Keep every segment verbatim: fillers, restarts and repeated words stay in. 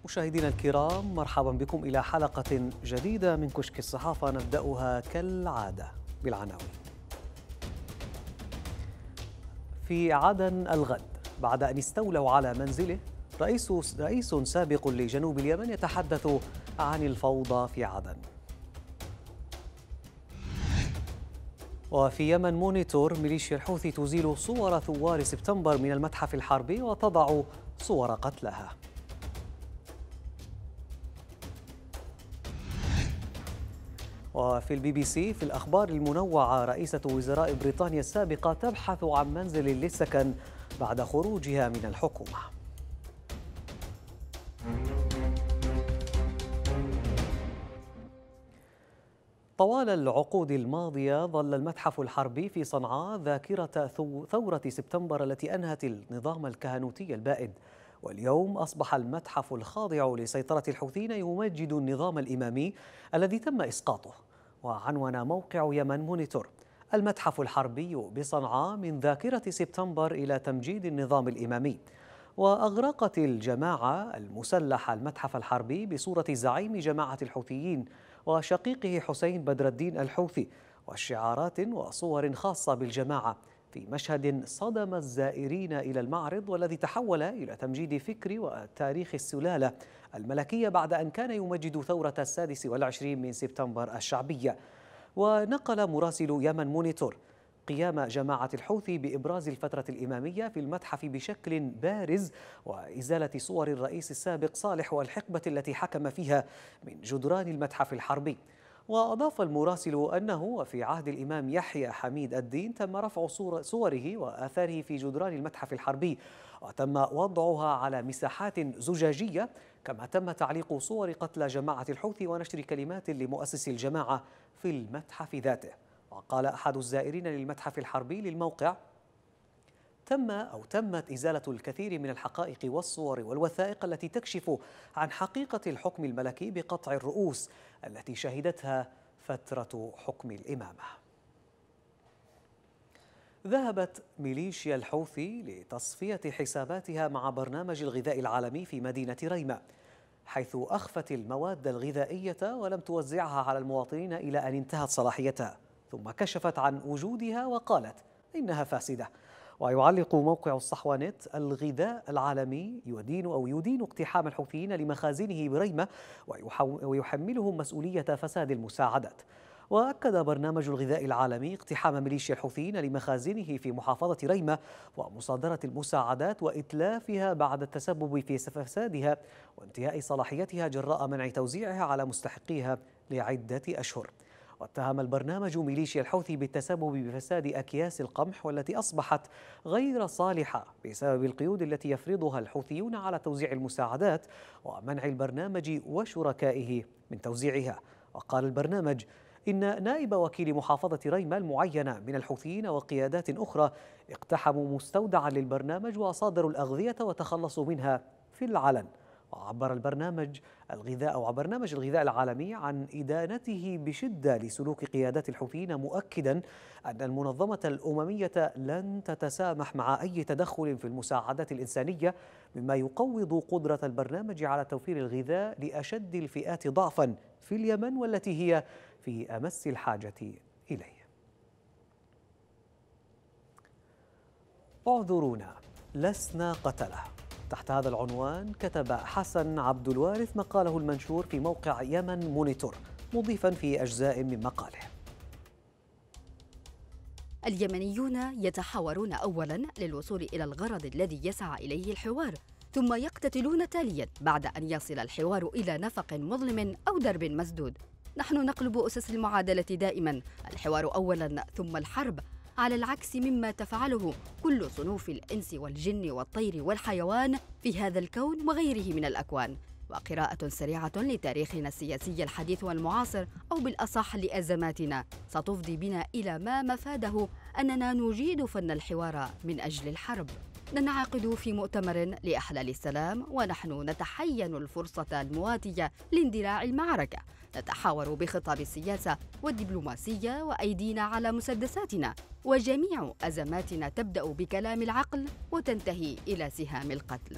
مشاهدينا الكرام، مرحبا بكم إلى حلقة جديدة من كشك الصحافة، نبدأها كالعادة بالعناوين. في عدن الغد، بعد أن استولوا على منزله، رئيس رئيس سابق لجنوب اليمن يتحدث عن الفوضى في عدن. وفي يمن مونيتور، ميليشيا الحوثي تزيل صور ثوار سبتمبر من المتحف الحربي وتضع صور قتلها. وفي البي بي سي في الأخبار المنوعة، رئيسة وزراء بريطانيا السابقة تبحث عن منزل للسكن بعد خروجها من الحكومة. طوال العقود الماضية ظل المتحف الحربي في صنعاء ذاكرة ثورة سبتمبر التي أنهت النظام الكهنوتي البائد، واليوم أصبح المتحف الخاضع لسيطرة الحوثيين يمجد النظام الإمامي الذي تم إسقاطه. وعنون موقع يمن مونيتور: المتحف الحربي بصنعاء من ذاكرة سبتمبر إلى تمجيد النظام الإمامي. وأغرقت الجماعة المسلحة المتحف الحربي بصورة زعيم جماعة الحوثيين وشقيقه حسين بدر الدين الحوثي، وشعارات وصور خاصة بالجماعة، في مشهد صدم الزائرين إلى المعرض، والذي تحول إلى تمجيد فكر وتاريخ السلالة الملكية بعد أن كان يمجد ثورة السادس والعشرين من سبتمبر الشعبية. ونقل مراسل يمن مونيتور قيام جماعة الحوثي بإبراز الفترة الإمامية في المتحف بشكل بارز، وإزالة صور الرئيس السابق صالح والحقبة التي حكم فيها من جدران المتحف الحربي. وأضاف المراسل أنه وفي عهد الإمام يحيى حميد الدين تم رفع صوره وآثاره في جدران المتحف الحربي، وتم وضعها على مساحات زجاجية، كما تم تعليق صور قتلى جماعة الحوثي ونشر كلمات لمؤسس الجماعة في المتحف ذاته. وقال أحد الزائرين للمتحف الحربي للموقع: تم أو تمت إزالة الكثير من الحقائق والصور والوثائق التي تكشف عن حقيقة الحكم الملكي بقطع الرؤوس التي شهدتها فترة حكم الإمامة. ذهبت ميليشيا الحوثي لتصفية حساباتها مع برنامج الغذاء العالمي في مدينة ريمة، حيث أخفت المواد الغذائية ولم توزعها على المواطنين إلى أن انتهت صلاحيتها، ثم كشفت عن وجودها وقالت إنها فاسدة. ويعلق موقع الصحوانت: الغذاء العالمي يدين أو يدين اقتحام الحوثيين لمخازنه بريمة ويحملهم مسؤولية فساد المساعدات. وأكد برنامج الغذاء العالمي اقتحام ميليشيا الحوثيين لمخازنه في محافظة ريمة ومصادرة المساعدات وإتلافها بعد التسبب في فسادها وانتهاء صلاحيتها جراء منع توزيعها على مستحقيها لعدة أشهر. واتهم البرنامج ميليشيا الحوثي بالتسبب بفساد أكياس القمح، والتي أصبحت غير صالحة بسبب القيود التي يفرضها الحوثيون على توزيع المساعدات ومنع البرنامج وشركائه من توزيعها. وقال البرنامج إن نائب وكيل محافظة ريمة المعينة من الحوثيين وقيادات أخرى اقتحموا مستودعا للبرنامج وصادروا الأغذية وتخلصوا منها في العلن. وعبر البرنامج الغذاء أو برنامج الغذاء العالمي عن إدانته بشدة لسلوك قيادات الحوثيين، مؤكدا أن المنظمة الأممية لن تتسامح مع أي تدخل في المساعدات الإنسانية، مما يقوض قدرة البرنامج على توفير الغذاء لأشد الفئات ضعفا في اليمن والتي هي في أمس الحاجة إليه. اعذرونا، لسنا قتله. تحت هذا العنوان كتب حسن عبد الوارث مقاله المنشور في موقع يمن مونيتور، مضيفا في أجزاء من مقاله: اليمنيون يتحاورون أولا للوصول إلى الغرض الذي يسعى إليه الحوار، ثم يقتتلون تاليا بعد أن يصل الحوار إلى نفق مظلم أو درب مسدود. نحن نقلب أسس المعادلة دائما: الحوار أولا ثم الحرب، على العكس مما تفعله كل صنوف الإنس والجن والطير والحيوان في هذا الكون وغيره من الأكوان. وقراءة سريعة لتاريخنا السياسي الحديث والمعاصر، أو بالأصح لأزماتنا، ستفضي بنا إلى ما مفاده أننا نجيد فن الحوار من أجل الحرب. ننعقد في مؤتمر لإحلال السلام ونحن نتحين الفرصة المواتية لاندلاع المعركة. نتحاور بخطاب السياسة والدبلوماسية وأيدينا على مسدساتنا، وجميع أزماتنا تبدأ بكلام العقل وتنتهي إلى سهام القتل.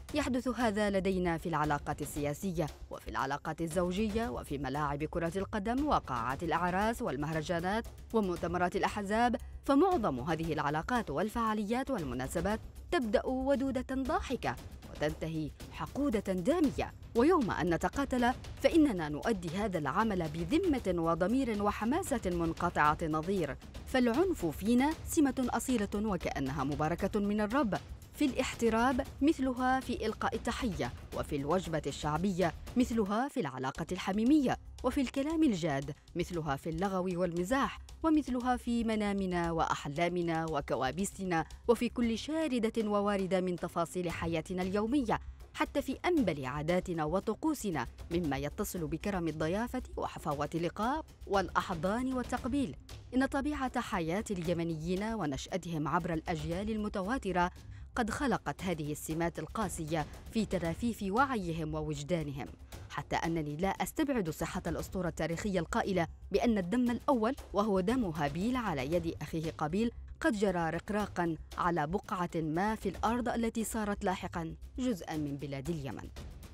يحدث هذا لدينا في العلاقات السياسية وفي العلاقات الزوجية وفي ملاعب كرة القدم وقاعات الأعراس والمهرجانات ومؤتمرات الأحزاب، فمعظم هذه العلاقات والفعاليات والمناسبات تبدأ ودودة ضاحكة وتنتهي حقودة دامية. ويوم أن نتقاتل فإننا نؤدي هذا العمل بذمة وضمير وحماسة منقطعة النظير، فالعنف فينا سمة أصيلة وكأنها مباركة من الرب، في الاحتراب مثلها في إلقاء التحية، وفي الوجبة الشعبية مثلها في العلاقة الحميمية، وفي الكلام الجاد مثلها في اللغو والمزاح، ومثلها في منامنا وأحلامنا وكوابيسنا، وفي كل شاردة وواردة من تفاصيل حياتنا اليومية، حتى في أنبل عاداتنا وطقوسنا، مما يتصل بكرم الضيافة وحفاوة اللقاء والأحضان والتقبيل. إن طبيعة حياة اليمنيين ونشأتهم عبر الأجيال المتواترة قد خلقت هذه السمات القاسية في ترافيف وعيهم ووجدانهم، حتى أنني لا أستبعد صحة الأسطورة التاريخية القائلة بأن الدم الأول وهو دم هابيل على يد أخيه قابيل قد جرى رقراقاً على بقعة ما في الأرض التي صارت لاحقاً جزءاً من بلاد اليمن.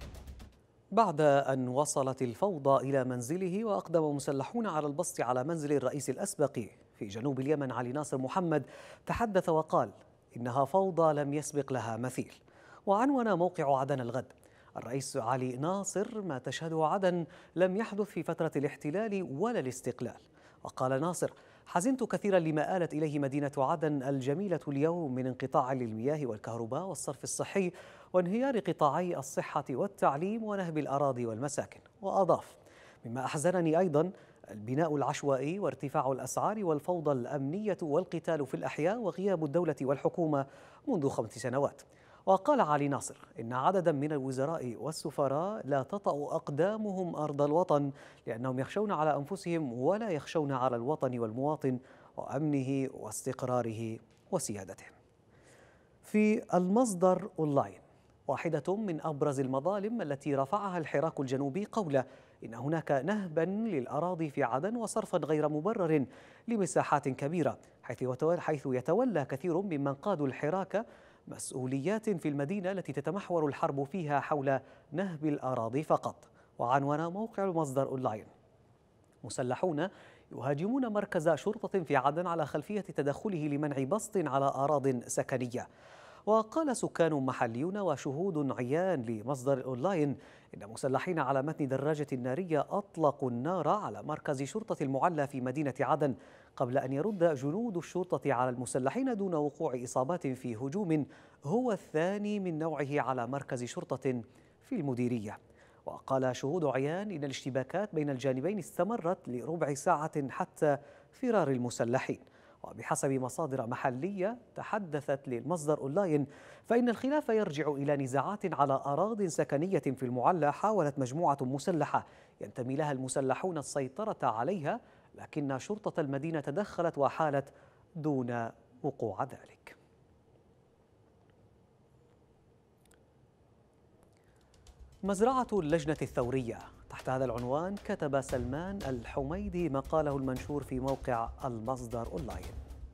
بعد أن وصلت الفوضى إلى منزله، وأقدم مسلحون على البسط على منزل الرئيس الأسبق في جنوب اليمن علي ناصر محمد، تحدث وقال إنها فوضى لم يسبق لها مثيل. وعنون موقع عدن الغد الرئيس علي ناصر: ما تشهده عدن لم يحدث في فترة الاحتلال ولا الاستقلال. وقال ناصر: حزنت كثيرا لما آلت إليه مدينة عدن الجميلة اليوم من انقطاع للمياه والكهرباء والصرف الصحي وانهيار قطاعي الصحة والتعليم ونهب الأراضي والمساكن. وأضاف: مما أحزنني أيضا البناء العشوائي وارتفاع الأسعار والفوضى الأمنية والقتال في الأحياء وغياب الدولة والحكومة منذ خمس سنوات. وقال علي ناصر إن عددا من الوزراء والسفراء لا تطأ أقدامهم أرض الوطن لأنهم يخشون على أنفسهم ولا يخشون على الوطن والمواطن وأمنه واستقراره وسيادته. في المصدر أونلاين: واحدة من أبرز المظالم التي رفعها الحراك الجنوبي قوله إن هناك نهبا للأراضي في عدن وصرفا غير مبرر لمساحات كبيرة، حيث يتولى كثير ممن قادوا الحراك مسؤوليات في المدينة التي تتمحور الحرب فيها حول نهب الأراضي فقط. وعنون موقع المصدر أونلاين: مسلحون يهاجمون مركز شرطة في عدن على خلفية تدخله لمنع بسط على أراضٍ سكنية. وقال سكان محليون وشهود عيان لمصدر أونلاين إن مسلحين على متن دراجة نارية أطلقوا النار على مركز شرطة المعلى في مدينة عدن قبل أن يرد جنود الشرطة على المسلحين دون وقوع إصابات في هجوم هو الثاني من نوعه على مركز شرطة في المديرية. وقال شهود عيان إن الاشتباكات بين الجانبين استمرت لربع ساعة حتى فرار المسلحين. وبحسب مصادر محلية تحدثت للمصدر أونلاين فإن الخلاف يرجع إلى نزاعات على أراضٍ سكنية في المعلى حاولت مجموعة مسلحة ينتمي لها المسلحون السيطرة عليها، لكن شرطة المدينة تدخلت وحالت دون وقوع ذلك. مزرعة اللجنة الثورية: تحت هذا العنوان كتب سلمان الحميدي مقاله المنشور في موقع المصدر أونلاين.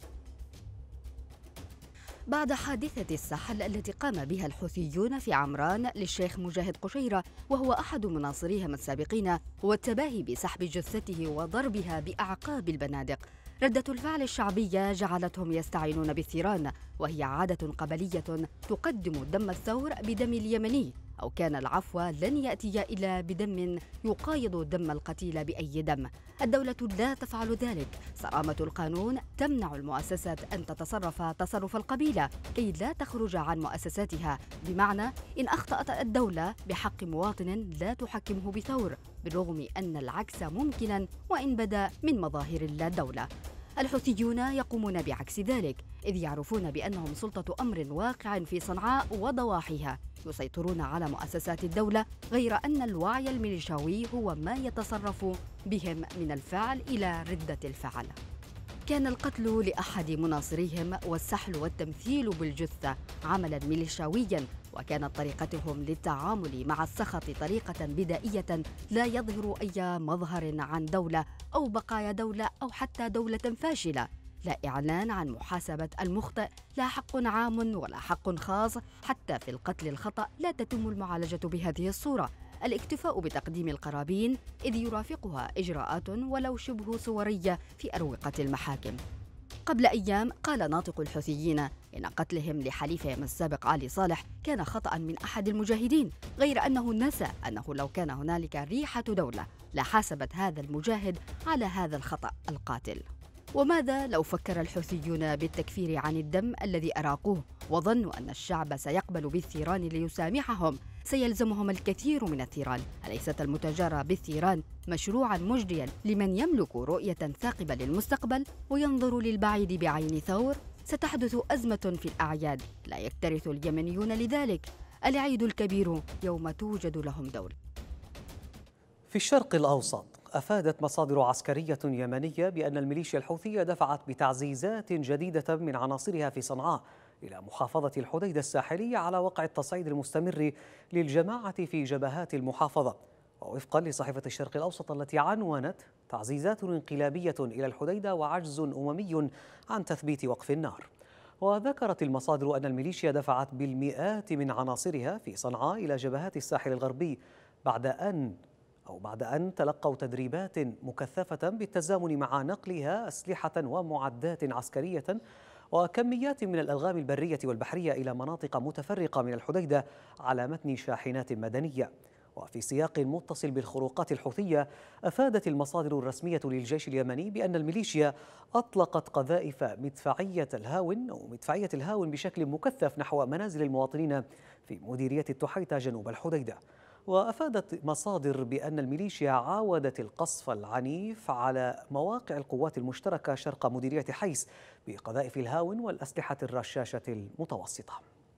بعد حادثة السحل التي قام بها الحوثيون في عمران للشيخ مجاهد قشيرة وهو أحد مناصريهم السابقين، والتباهي بسحب جثته وضربها بأعقاب البنادق، ردة الفعل الشعبية جعلتهم يستعينون بالثيران، وهي عادة قبلية تقدم دم الثور بدم اليمني، أو كان العفو لن يأتي إلا بدم يقايض دم القتيل بأي دم. الدولة لا تفعل ذلك، صرامة القانون تمنع المؤسسات أن تتصرف تصرف القبيلة كي لا تخرج عن مؤسساتها، بمعنى إن أخطأت الدولة بحق مواطن لا تحكمه بثور، بالرغم أن العكس ممكنا وإن بدا من مظاهر اللا دولة. الحوثيون يقومون بعكس ذلك، إذ يعرفون بأنهم سلطة أمر واقع في صنعاء وضواحيها، يسيطرون على مؤسسات الدولة، غير أن الوعي الميليشياوي هو ما يتصرف بهم من الفعل إلى ردة الفعل. كان القتل لأحد مناصريهم والسحل والتمثيل بالجثة عملا ميليشياويا، وكانت طريقتهم للتعامل مع السخط طريقة بدائية لا يظهر أي مظهر عن دولة أو بقايا دولة أو حتى دولة فاشلة. لا إعلان عن محاسبة المخطئ، لا حق عام ولا حق خاص. حتى في القتل الخطأ لا تتم المعالجة بهذه الصورة، الاكتفاء بتقديم القرابين، إذ يرافقها إجراءات ولو شبه صورية في أروقة المحاكم. قبل أيام قال ناطق الحوثيين إن قتلهم لحليفهم السابق علي صالح كان خطأ من أحد المجاهدين، غير أنه نسى أنه لو كان هنالك ريحة دولة لحاسبت هذا المجاهد على هذا الخطأ القاتل. وماذا لو فكر الحوثيون بالتكفير عن الدم الذي أراقوه وظنوا أن الشعب سيقبل بالثيران ليسامحهم؟ سيلزمهم الكثير من الثيران. أليست المتاجرة بالثيران مشروعاً مجدياً لمن يملك رؤية ثاقبة للمستقبل وينظر للبعيد بعين ثور؟ ستحدث أزمة في الأعياد لا يكترث اليمنيون لذلك. العيد الكبير يوم توجد لهم دولة. في الشرق الأوسط، أفادت مصادر عسكرية يمنية بأن الميليشيا الحوثية دفعت بتعزيزات جديدة من عناصرها في صنعاء إلى محافظة الحديدة الساحلية على وقع التصعيد المستمر للجماعة في جبهات المحافظة. ووفقا لصحيفة الشرق الأوسط التي عنونت تعزيزات انقلابية إلى الحديدة وعجز أممي عن تثبيت وقف النار. وذكرت المصادر أن الميليشيا دفعت بالمئات من عناصرها في صنعاء إلى جبهات الساحل الغربي بعد أن أو بعد أن تلقوا تدريبات مكثفة بالتزامن مع نقلها أسلحة ومعدات عسكرية وكميات من الألغام البرية والبحرية إلى مناطق متفرقة من الحديدة على متن شاحنات مدنية. وفي سياق متصل بالخروقات الحوثية، أفادت المصادر الرسمية للجيش اليمني بأن الميليشيا أطلقت قذائف مدفعية الهاون أو مدفعية الهاون بشكل مكثف نحو منازل المواطنين في مديرية التحيطة جنوب الحديدة. وأفادت مصادر بأن الميليشيا عاودت القصف العنيف على مواقع القوات المشتركة شرق مديرية حيس بقذائف الهاون والأسلحة الرشاشة المتوسطة.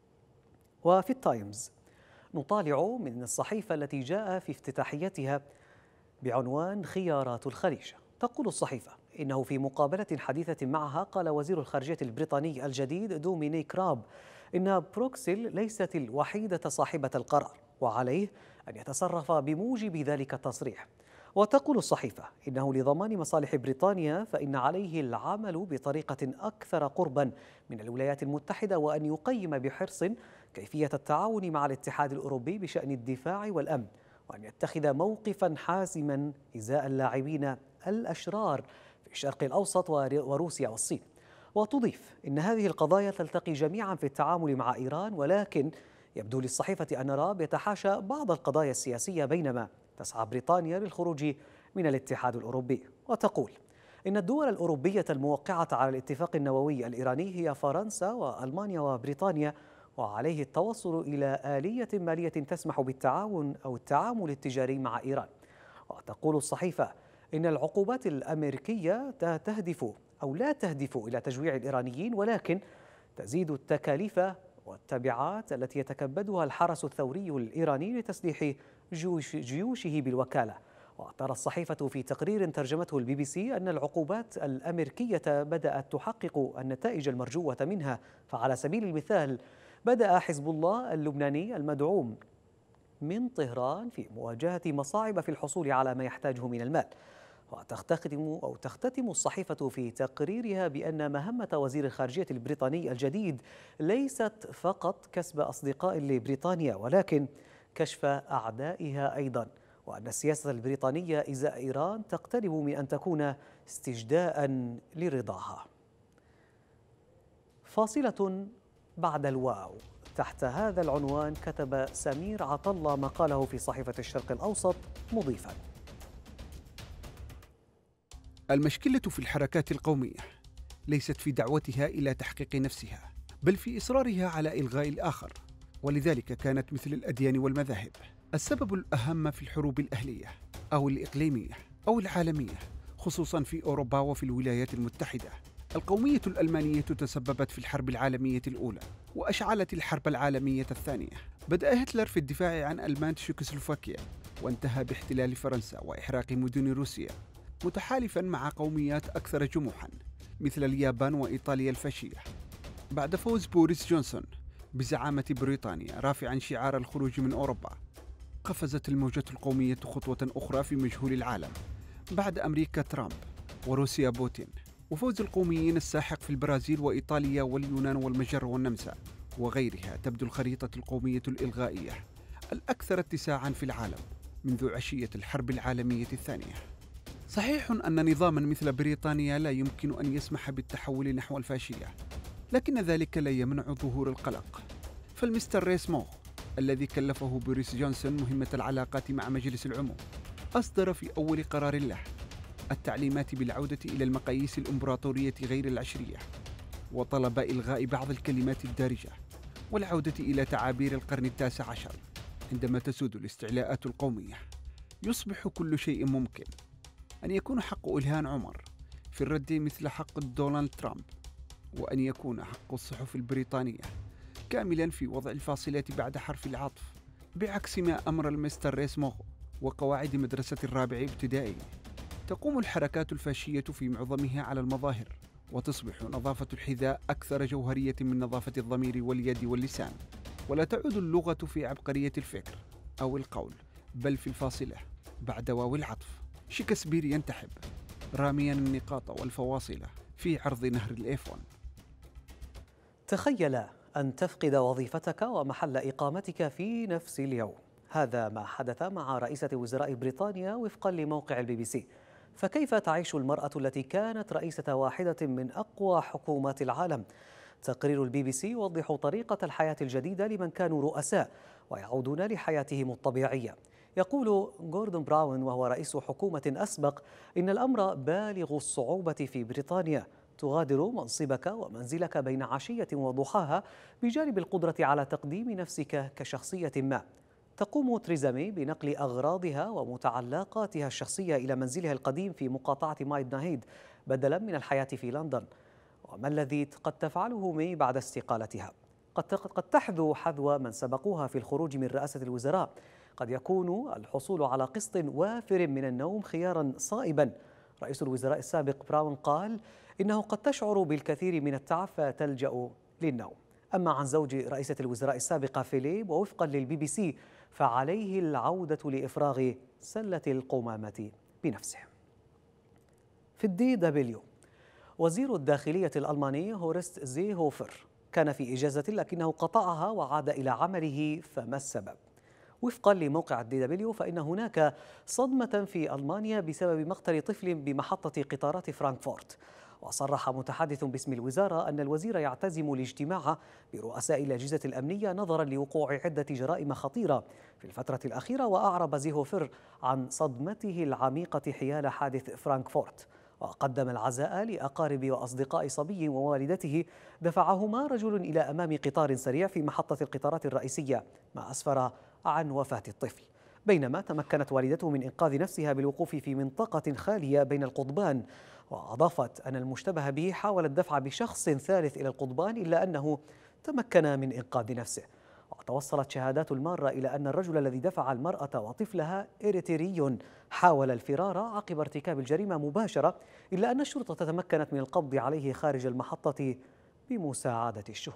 وفي التايمز نطالع من الصحيفة التي جاء في افتتاحيتها بعنوان خيارات الخليج. تقول الصحيفة إنه في مقابلة حديثة معها قال وزير الخارجية البريطاني الجديد دومينيك راب إن بروكسل ليست الوحيدة صاحبة القرار وعليه أن يتصرف بموجب ذلك التصريح. وتقول الصحيفة إنه لضمان مصالح بريطانيا فإن عليه العمل بطريقة أكثر قربا من الولايات المتحدة وأن يقيم بحرص كيفية التعاون مع الاتحاد الأوروبي بشأن الدفاع والأمن، وأن يتخذ موقفا حاسما إزاء اللاعبين الأشرار في الشرق الأوسط وروسيا والصين. وتضيف إن هذه القضايا تلتقي جميعا في التعامل مع إيران، ولكن يبدو للصحيفة أن راب يتحاشى بعض القضايا السياسية بينما تسعى بريطانيا للخروج من الاتحاد الأوروبي. وتقول إن الدول الأوروبية الموقعة على الاتفاق النووي الإيراني هي فرنسا وألمانيا وبريطانيا، وعليه التوصل إلى آلية مالية تسمح بالتعاون أو التعامل التجاري مع إيران. وتقول الصحيفة إن العقوبات الأمريكية تهدف أو لا تهدف إلى تجويع الإيرانيين، ولكن تزيد التكاليف والتبعات التي يتكبدها الحرس الثوري الإيراني لتسليح جيوش جيوشه بالوكالة. وترى الصحيفة في تقرير ترجمته البي بي سي أن العقوبات الأمريكية بدأت تحقق النتائج المرجوة منها. فعلى سبيل المثال بدأ حزب الله اللبناني المدعوم من طهران في مواجهة مصاعب في الحصول على ما يحتاجه من المال. وتختتم أو تختتم الصحيفة في تقريرها بأن مهمة وزير الخارجية البريطاني الجديد ليست فقط كسب أصدقاء لبريطانيا ولكن كشف أعدائها أيضا، وأن السياسة البريطانية إزاء إيران تقترب من أن تكون استجداء لرضاها. فاصلة بعد الواو. تحت هذا العنوان كتب سمير عطلة مقاله في صحيفة الشرق الأوسط مضيفا: المشكلة في الحركات القومية ليست في دعوتها إلى تحقيق نفسها، بل في إصرارها على إلغاء الآخر، ولذلك كانت مثل الأديان والمذاهب السبب الأهم في الحروب الأهلية أو الإقليمية أو العالمية، خصوصا في أوروبا وفي الولايات المتحدة. القومية الألمانية تسببت في الحرب العالمية الأولى وأشعلت الحرب العالمية الثانية. بدأ هتلر في الدفاع عن ألمان تشيكوسلوفاكيا وانتهى باحتلال فرنسا وإحراق مدن روسيا، متحالفا مع قوميات أكثر جموحا مثل اليابان وإيطاليا الفاشية. بعد فوز بوريس جونسون بزعامة بريطانيا رافعا شعار الخروج من أوروبا، قفزت الموجة القومية خطوة أخرى في مجهول العالم بعد أمريكا ترامب وروسيا بوتين. وفوز القوميين الساحق في البرازيل وإيطاليا واليونان والمجر والنمسا وغيرها تبدو الخريطة القومية الإلغائية الأكثر اتساعاً في العالم منذ عشية الحرب العالمية الثانية. صحيح أن نظاماً مثل بريطانيا لا يمكن أن يسمح بالتحول نحو الفاشية، لكن ذلك لا يمنع ظهور القلق. فالمستر ريسموغ الذي كلفه بوريس جونسون مهمة العلاقات مع مجلس العموم أصدر في أول قرار له التعليمات بالعودة إلى المقاييس الإمبراطورية غير العشرية، وطلب إلغاء بعض الكلمات الدارجة والعودة إلى تعابير القرن التاسع عشر. عندما تسود الاستعلاءات القومية يصبح كل شيء ممكن، أن يكون حق إلهام عمر في الرد مثل حق دونالد ترامب، وأن يكون حق الصحف البريطانية كاملا في وضع الفاصلات بعد حرف العطف، بعكس ما أمر المستر ريسموغ وقواعد مدرسة الرابع ابتدائي. تقوم الحركات الفاشية في معظمها على المظاهر، وتصبح نظافة الحذاء أكثر جوهرية من نظافة الضمير واليد واللسان، ولا تعود اللغة في عبقرية الفكر أو القول، بل في الفاصلة بعد واو العطف. شكسبير ينتحب راميا النقاط والفواصل في عرض نهر الإيفون. تخيل أن تفقد وظيفتك ومحل إقامتك في نفس اليوم. هذا ما حدث مع رئيسة وزراء بريطانيا وفقا لموقع البي بي سي. فكيف تعيش المرأة التي كانت رئيسة واحدة من أقوى حكومات العالم؟ تقرير البي بي سي يوضح طريقة الحياة الجديدة لمن كانوا رؤساء ويعودون لحياتهم الطبيعية. يقول غوردون براون وهو رئيس حكومة أسبق إن الأمر بالغ الصعوبة في بريطانيا. تغادر منصبك ومنزلك بين عشية وضحاها بجانب القدرة على تقديم نفسك كشخصية ما. تقوم تريزا مي بنقل أغراضها ومتعلقاتها الشخصية إلى منزلها القديم في مقاطعة مايد ناهيد بدلا من الحياة في لندن. وما الذي قد تفعله مي بعد استقالتها؟ قد قد تحذو حذو من سبقوها في الخروج من رئاسة الوزراء. قد يكون الحصول على قسط وافر من النوم خيارا صائبا. رئيس الوزراء السابق براون قال إنه قد تشعر بالكثير من التعب فتلجأ للنوم. أما عن زوج رئيسة الوزراء السابقة فيليب، ووفقا للبي بي سي فعليه العودة لإفراغ سلة القمامة بنفسه. في الدي دبليو، وزير الداخلية الألماني هورست زيهوفر كان في إجازة لكنه قطعها وعاد إلى عمله، فما السبب؟ وفقا لموقع الدي دبليو فإن هناك صدمة في ألمانيا بسبب مقتل طفل بمحطة قطارات فرانكفورت. وصرح متحدث باسم الوزارة أن الوزير يعتزم الاجتماع برؤساء الأجهزة الأمنية نظرا لوقوع عدة جرائم خطيرة في الفترة الأخيرة. وأعرب زيهوفر عن صدمته العميقة حيال حادث فرانكفورت، وقدم العزاء لأقارب وأصدقاء صبي ووالدته دفعهما رجل إلى أمام قطار سريع في محطة القطارات الرئيسية، ما أسفر عن وفاة الطفل. بينما تمكنت والدته من إنقاذ نفسها بالوقوف في منطقة خالية بين القضبان. وأضافت أن المشتبه به حاول الدفع بشخص ثالث إلى القضبان إلا أنه تمكن من إنقاذ نفسه. وتوصلت شهادات المارة إلى أن الرجل الذي دفع المرأة وطفلها إريتري حاول الفرار عقب ارتكاب الجريمة مباشرة، إلا أن الشرطة تمكنت من القبض عليه خارج المحطة بمساعدة الشهود.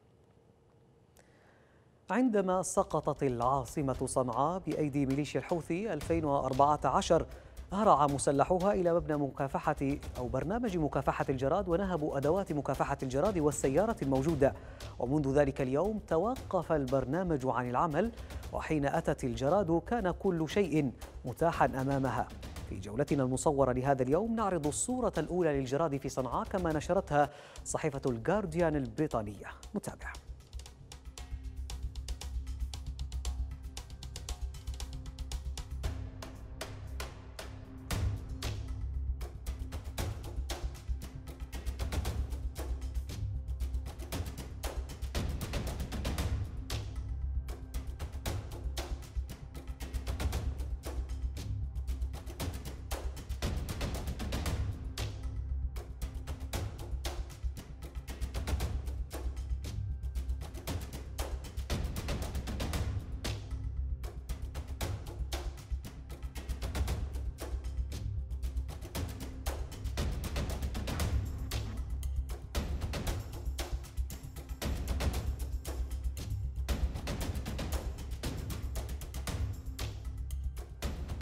عندما سقطت العاصمة صنعاء بأيدي ميليشيا الحوثي ألفين وأربعة عشر، هرع مسلحوها إلى مبنى مكافحة أو برنامج مكافحة الجراد ونهبوا أدوات مكافحة الجراد والسيارة الموجودة. ومنذ ذلك اليوم توقف البرنامج عن العمل، وحين أتت الجراد كان كل شيء متاحا أمامها. في جولتنا المصورة لهذا اليوم نعرض الصورة الأولى للجراد في صنعاء كما نشرتها صحيفة الجارديان البريطانية. نتابع.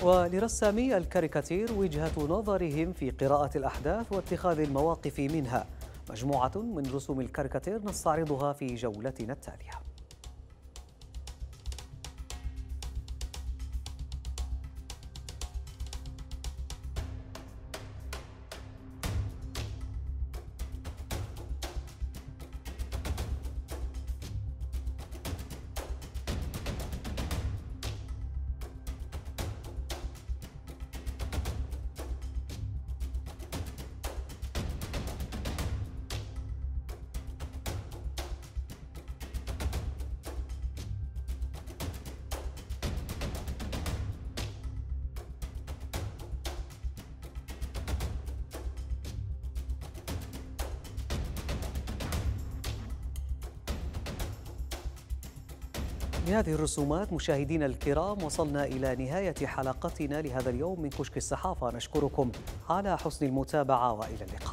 ولرسامي الكاريكاتير وجهة نظرهم في قراءة الأحداث واتخاذ المواقف منها. مجموعة من رسوم الكاريكاتير نستعرضها في جولتنا التالية. بهذه الرسومات مشاهدينا الكرام وصلنا إلى نهاية حلقتنا لهذا اليوم من كشك الصحافة. نشكركم على حسن المتابعة وإلى اللقاء.